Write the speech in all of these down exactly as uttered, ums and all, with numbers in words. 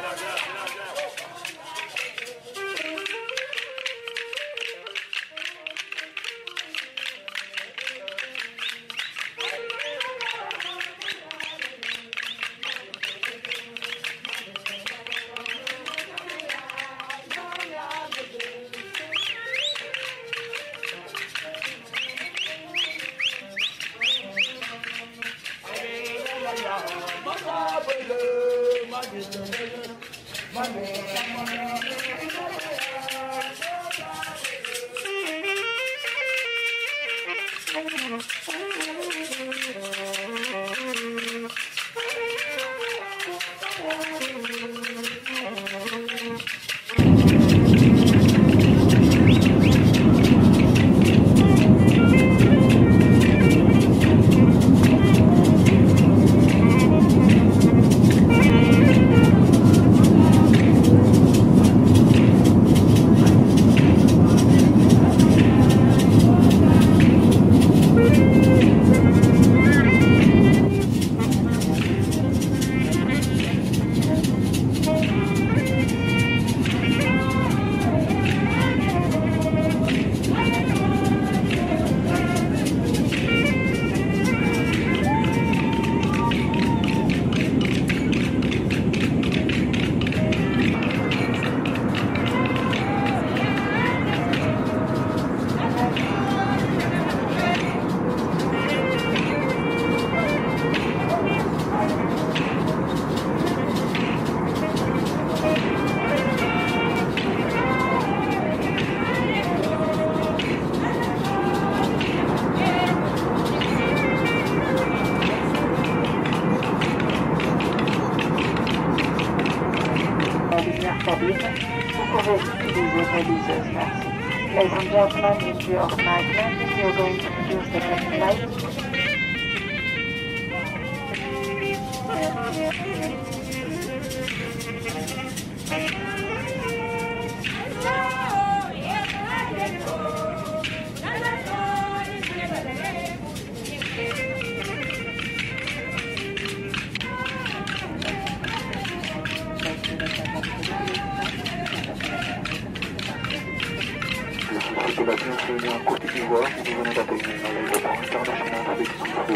Ladies and gentlemen, in view of night landing, we are going to introduce the next flight. C'est la bienvenue en Côte d'Ivoire, vous venez d'atterrir à l'aéroport international avec Sifo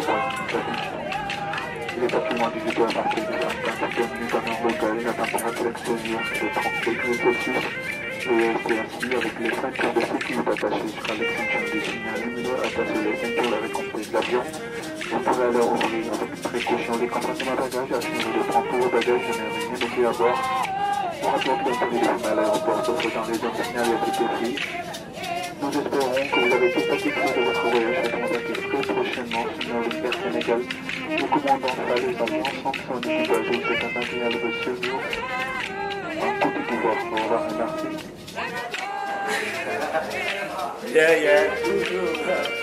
Il est actuellement dix-huit heures marqué de vingt-quatre minutes en heure locale, la température extérieure est de trente degrés Celsius. Veuillez rester assis avec les ceintures de sécurité attachées jusqu'à l'extinction des signaux lumineux attachés les ceintures avec compris de l'avion. Vous pouvez alors ouvrir avec précaution les compartiments bagages, assurer de prendre tous vos bagages, je n'ai rien oublié à bord. Pour rappel que le téléphone à l'aéroport sauf dans les zones signalées à toute prix. Nous espérons que vous avez tout satisfait de votre voyage et contacter très prochainement sur Air Sénégal. Nous commandons ça les avions ensemble son équipage et c'est un agréable séjour en Côte d'Ivoire. Au revoir et merci. Yeah, yeah, true, true.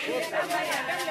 Esta mañana